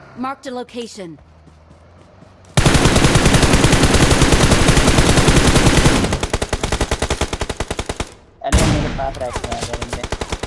Marked a location. अरे मेरे पास rack में आ गए बंदे।